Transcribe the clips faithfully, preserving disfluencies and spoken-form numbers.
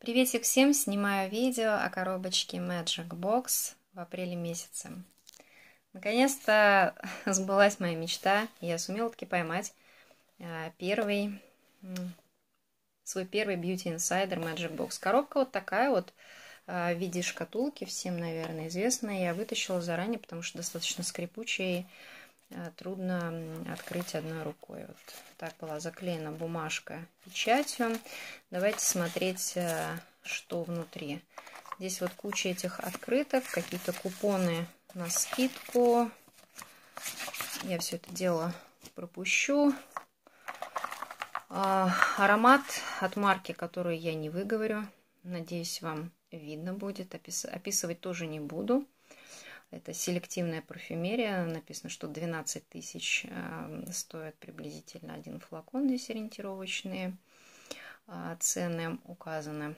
Приветик всем! Снимаю видео о коробочке Magic Box в апреле месяце. Наконец-то сбылась моя мечта. Я сумела таки поймать первый, свой первый Beauty Insider Magic Box. Коробка вот такая вот в виде шкатулки, всем, наверное, известная. Я вытащила заранее, потому что достаточно скрипучая и трудно открыть одной рукой. Вот так была заклеена бумажка печатью. Давайте смотреть, что внутри. Здесь вот куча этих открыток, какие-то купоны на скидку. Я все это дело пропущу. Аромат от марки, которую я не выговорю. Надеюсь, вам видно будет. Описывать тоже не буду. Это селективная парфюмерия. Написано, что двенадцать тысяч стоит приблизительно один флакон. Здесь ориентировочные цены указаны.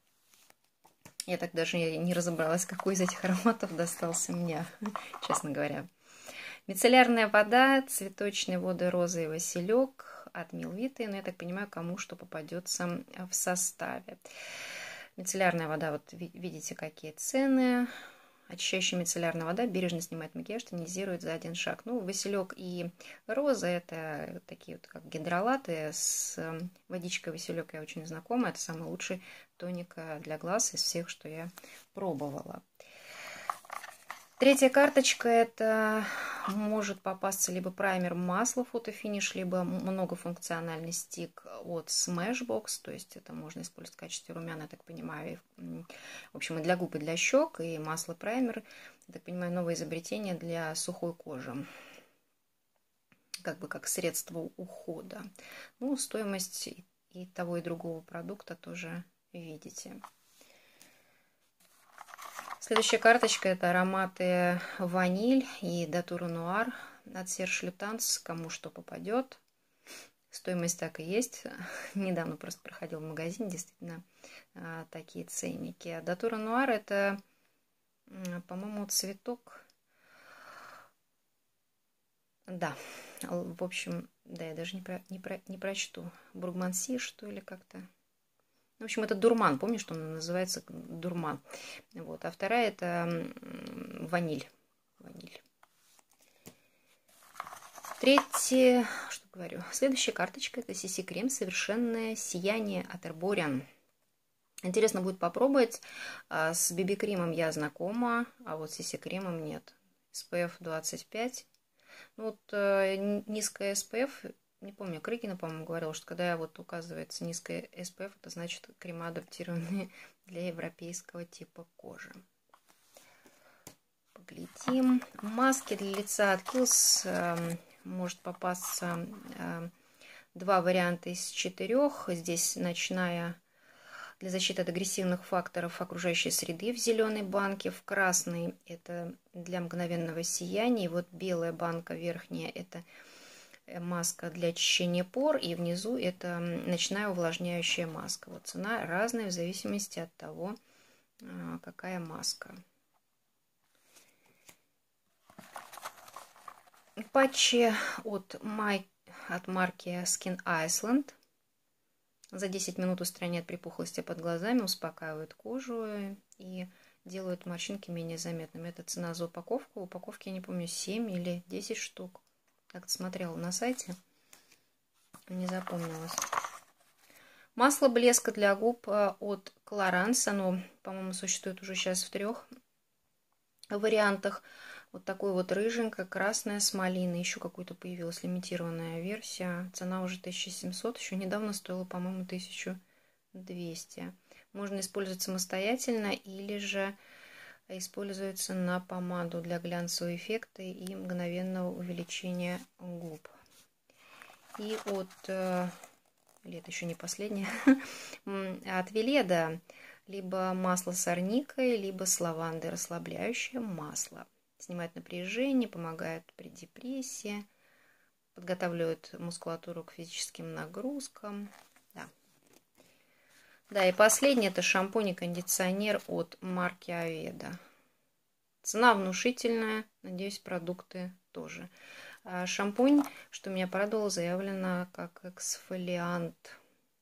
Я так даже не разобралась, какой из этих ароматов достался мне, честно говоря. Мицеллярная вода, цветочные воды, розы и василек от Милвиты. Но я так понимаю, кому что попадется в составе. Мицеллярная вода, вот видите, какие цены. Очищающая мицеллярная вода бережно снимает макияж, тонизирует за один шаг. Ну, василек и роза — это такие вот как гидролаты. С водичкой василек я очень знакома. Это самый лучший тоник для глаз из всех, что я пробовала. Третья карточка — это может попасться либо праймер, масло фотофиниш, либо многофункциональный стик от Smashbox. То есть это можно использовать в качестве румян, я так понимаю. В общем, и для губ, и для щек, и масло праймер. Я так понимаю, новое изобретение для сухой кожи. Как бы как средство ухода. Ну, стоимость и того, и другого продукта тоже видите. Следующая карточка — это ароматы ваниль и датура нуар от Серж Лютанс. Кому что попадет. Стоимость так и есть. Недавно просто проходил в магазин, действительно, такие ценники. Датура нуар — это, по-моему, цветок. Да, в общем, да, я даже не, про, не, про, не прочту. Бургманси, что ли, как-то. В общем, это дурман. Помнишь, что он называется дурман? Вот. А вторая — это ваниль. Ваниль. Третья, что говорю, следующая карточка — это си си крем «Совершенное сияние» от Herborian. Интересно будет попробовать. С би би-кремом я знакома, а вот с си си кремом нет. эс пэ эф двадцать пять. Ну, вот низкая эс пэ эф. Не помню, Крыкина, по-моему, говорила, что когда вот указывается низкая эс пэ эф, это значит крема, адаптированные для европейского типа кожи. Поглядим. Маски для лица от Kiehl's э, может попасться э, два варианта из четырех. Здесь ночная для защиты от агрессивных факторов окружающей среды в зеленой банке. В красной это для мгновенного сияния. И вот белая банка верхняя — это маска для очищения пор, и внизу это ночная увлажняющая маска. Вот цена разная в зависимости от того, какая маска. Патчи от, My, от марки Skin Iceland. За десять минут устраняют припухлости под глазами, успокаивают кожу и делают морщинки менее заметными. Это цена за упаковку. Упаковки, я не помню, семь или десять штук. Как-то смотрела на сайте, не запомнилось. Масло блеска для губ от Clarins. Оно, по-моему, существует уже сейчас в трех вариантах. Вот такой вот рыженькая, красная с малиной. Еще какой-то появилась лимитированная версия. Цена уже тысяча семьсот. Еще недавно стоила, по-моему, тысячу двести. Можно использовать самостоятельно или же используется на помаду для глянцевого эффекта и мгновенного увеличения губ. И от, или это еще не последнее, от Веледа либо масло с арникой, либо с лавандой, расслабляющее масло. Снимает напряжение, помогает при депрессии, подготавливает мускулатуру к физическим нагрузкам. Да. Да, и последний — это шампунь и кондиционер от марки Aveda. Цена внушительная, надеюсь, продукты тоже. А шампунь, что меня порадовало, заявлено как эксфолиант.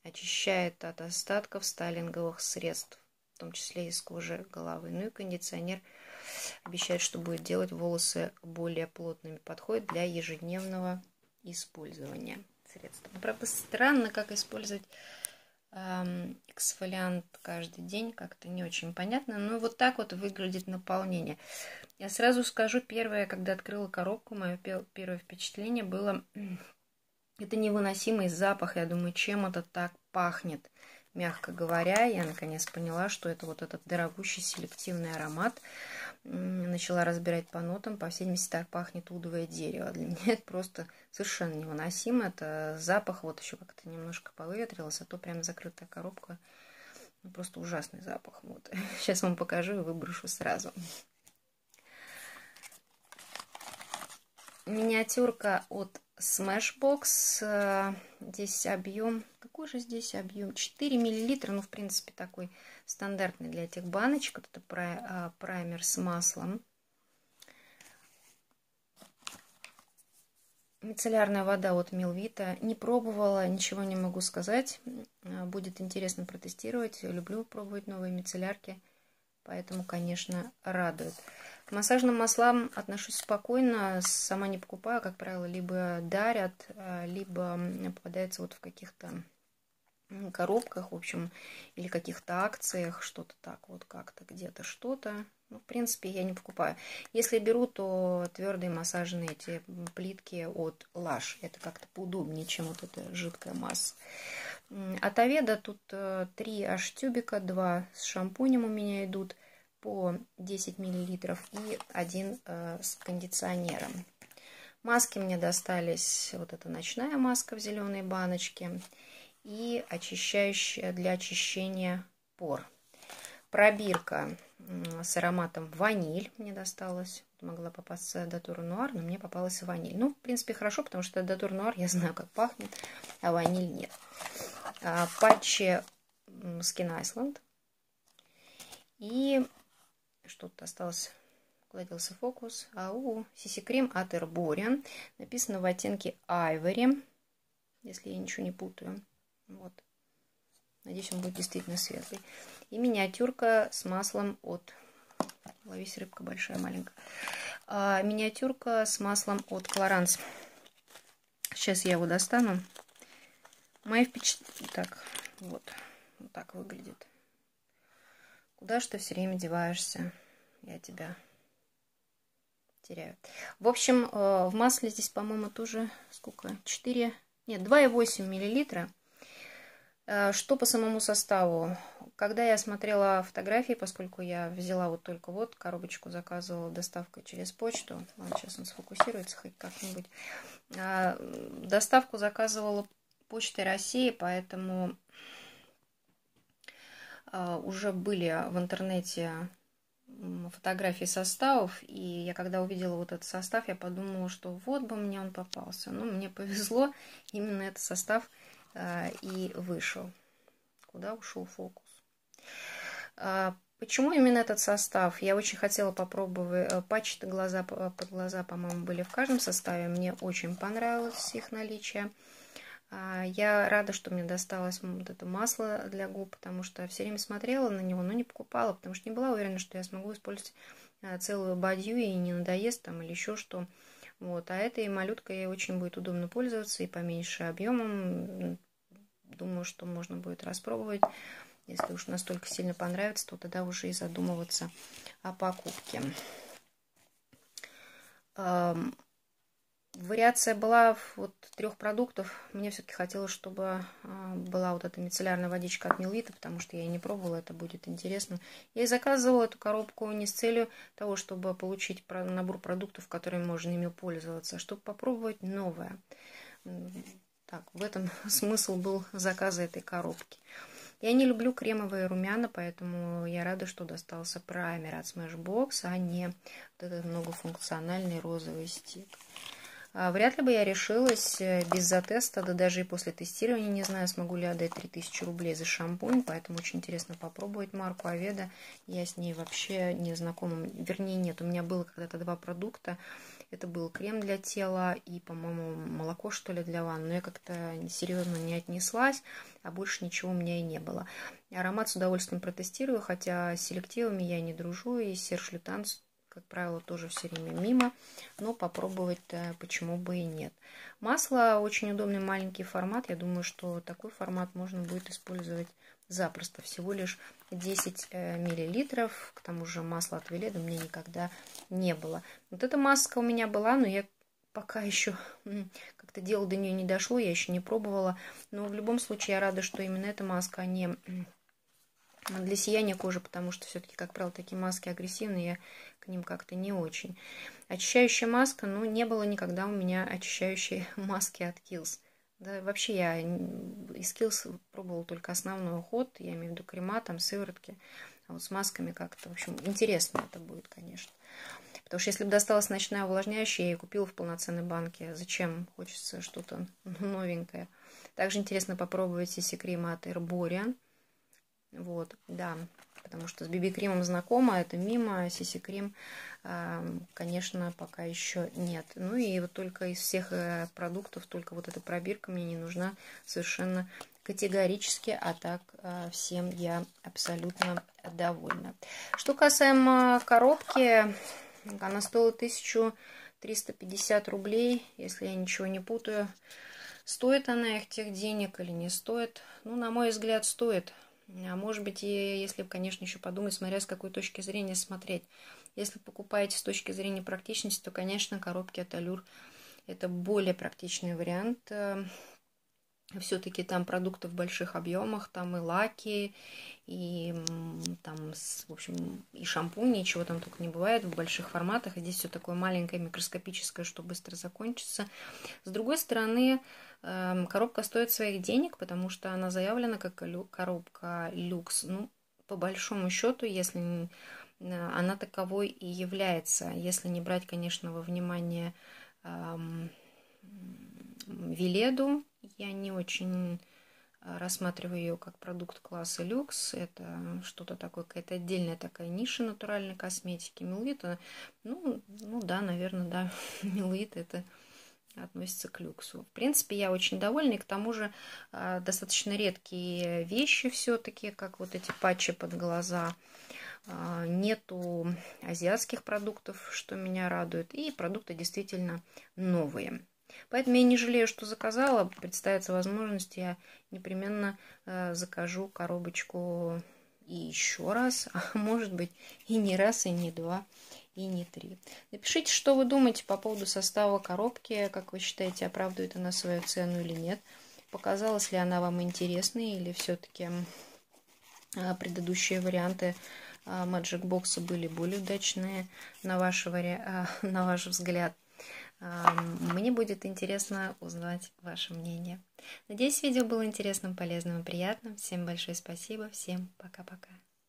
очищает от остатков стайлинговых средств, в том числе из кожи головы. Ну и кондиционер обещает, что будет делать волосы более плотными. Подходит для ежедневного использования средства. Правда, странно, как использовать эм, эксфолиант каждый день, как-то не очень понятно. Но вот так вот выглядит наполнение. Я сразу скажу, первое, когда открыла коробку, мое первое впечатление было, это невыносимый запах. Я думаю, чем это так пахнет? Мягко говоря, я наконец поняла, что это вот этот дорогущий селективный аромат. Начала разбирать по нотам, по всей видимости, так пахнет удовое дерево. Для меня это просто совершенно невыносимо. Это запах, вот еще как-то немножко повыветрилось, а то прям закрытая коробка. Ну, просто ужасный запах. Вот. Сейчас вам покажу и выброшу сразу. Миниатюрка от Smashbox. Здесь объем. Какой же здесь объем? четыре миллилитра. Ну, в принципе, такой стандартный для этих баночек. Вот это праймер с маслом. Мицеллярная вода от Милвита. Не пробовала, ничего не могу сказать. Будет интересно протестировать. Люблю пробовать новые мицеллярки. Поэтому, конечно, радует. К массажным маслам отношусь спокойно, сама не покупаю, как правило, либо дарят, либо попадается вот в каких-то коробках, в общем, или каких-то акциях, что-то так вот как-то, где-то что-то. Ну, в принципе, я не покупаю. Если беру, то твердые массажные эти плитки от Lush. Это как-то поудобнее, чем вот эта жидкая масса. От Аведа тут три аж тюбика, два с шампунем у меня идут по десять миллилитров и один э, с кондиционером. Маски мне достались, вот эта ночная маска в зеленой баночке и очищающая для очищения пор. Пробирка с ароматом ваниль мне досталась. Могла попасться Datour Noir, но мне попалась ваниль. Ну, в принципе, хорошо, потому что Datour Noir я знаю, как пахнет, а ваниль нет. А, патчи Skin Iceland. И что-то осталось, кладился фокус. Ау, си си-крем от Herborian. Написано в оттенке Ivory, если я ничего не путаю. Вот. Надеюсь, он будет действительно светлый. И миниатюрка с маслом от... Ловись, рыбка большая, маленькая. А, миниатюрка с маслом от Clarins. Сейчас я его достану. Мои впечатления... Так, вот. Вот так выглядит. Куда ж ты все время деваешься? Я тебя теряю. В общем, в масле здесь, по-моему, тоже сколько? четыре... Нет, два и восемь миллилитра. Что по самому составу? Когда я смотрела фотографии, поскольку я взяла вот только вот, коробочку заказывала доставкой через почту. Ладно, сейчас он сфокусируется хоть как-нибудь. Доставку заказывала Почтой России, поэтому уже были в интернете фотографии составов, и я когда увидела вот этот состав, я подумала, что вот бы мне он попался. Но мне повезло, именно этот состав и вышел. Куда ушел фокус? Почему именно этот состав? Я очень хотела попробовать. Патчи глаза под глаза, по-моему, были в каждом составе. Мне очень понравилось их наличие. Я рада, что мне досталось вот это масло для губ, потому что все время смотрела на него, но не покупала, потому что не была уверена, что я смогу использовать целую бадью и не надоест там или еще что. Вот. А этой малюткой очень будет удобно пользоваться и поменьше объемом. Думаю, что можно будет распробовать. Если уж настолько сильно понравится, то тогда уже и задумываться о покупке. Вариация была вот трех продуктов. Мне все-таки хотелось, чтобы была вот эта мицеллярная водичка от Милвита, потому что я и не пробовала, это будет интересно. Я и заказывала эту коробку не с целью того, чтобы получить набор продуктов, которыми можно ими пользоваться, а чтобы попробовать новое. Так, в этом смысл был заказа этой коробки. Я не люблю кремовые румяна, поэтому я рада, что достался праймер от Smashbox, а не вот этот многофункциональный розовый стик. Вряд ли бы я решилась без затеста, да даже и после тестирования, не знаю, смогу ли отдать три тысячи рублей за шампунь, поэтому очень интересно попробовать марку Аведа. Я с ней вообще не знакома, вернее нет, у меня было когда-то два продукта, Это был крем для тела и, по-моему, молоко, что ли, для ванны. Но я как-то серьезно не отнеслась, а больше ничего у меня и не было. Аромат с удовольствием протестирую, хотя с селективами я не дружу, и Серж Лютанс, как правило, тоже все время мимо, но попробовать почему бы и нет. Масло очень удобный маленький формат, я думаю, что такой формат можно будет использовать запросто, всего лишь десять миллилитров, к тому же масла от Веледа у меня никогда не было. Вот эта маска у меня была, но я пока еще как-то дело до нее не дошло, я еще не пробовала, но в любом случае я рада, что именно эта маска, а не для сияния кожи, потому что все-таки, как правило, такие маски агрессивные, я к ним как-то не очень. Очищающая маска, ну, не было никогда у меня очищающей маски от Kiehl's. Да, вообще я из Kiehl's пробовала только основной уход, я имею в виду крема, там, сыворотки, а вот с масками как-то, в общем, интересно это будет, конечно. Потому что если бы досталась ночная увлажняющая, я ее купила в полноценной банке. Зачем? Хочется что-то новенькое. Также интересно попробовать си си-крем от Herborian. Вот, да, потому что с би би-кремом знакома, это мимо, си си-крем, конечно, пока еще нет. Ну и вот только из всех продуктов, только вот эта пробирка мне не нужна совершенно категорически, а так всем я абсолютно довольна. Что касаемо коробки, она стоила тысячу триста пятьдесят рублей, если я ничего не путаю. Стоит она их тех денег или не стоит? Ну, на мой взгляд, стоит. А может быть, и если, конечно, еще подумать, смотря с какой точки зрения смотреть. Если покупаете с точки зрения практичности, то, конечно, коробки от Allure это более практичный вариант. Все-таки там продукты в больших объемах, там и лаки, и там, в общем, и шампунь, ничего там только не бывает в больших форматах. И здесь все такое маленькое, микроскопическое, что быстро закончится. С другой стороны, коробка стоит своих денег, потому что она заявлена как коробка люкс. Ну, по большому счету, если она таковой и является, если не брать, конечно, во внимание эм, Веледу, я не очень рассматриваю ее как продукт класса люкс. Это что-то такое, какая-то отдельная такая ниша натуральной косметики. Милвит, ну, ну да, наверное, да, Милвит это относится к люксу. В принципе, я очень довольна, и к тому же э, достаточно редкие вещи все-таки, как вот эти патчи под глаза. Э, нету азиатских продуктов, что меня радует, и продукты действительно новые. Поэтому я не жалею, что заказала. Представится возможность, я непременно э, закажу коробочку и еще раз, а может быть и не раз, и не два, и не три. Напишите, что вы думаете по поводу состава коробки, как вы считаете, оправдывает она свою цену или нет. Показалась ли она вам интересной, или все-таки предыдущие варианты Magic Box были более удачные, на ваш, вари... на ваш взгляд. Мне будет интересно узнать ваше мнение. Надеюсь, видео было интересным, полезным и приятным. Всем большое спасибо. Всем пока-пока.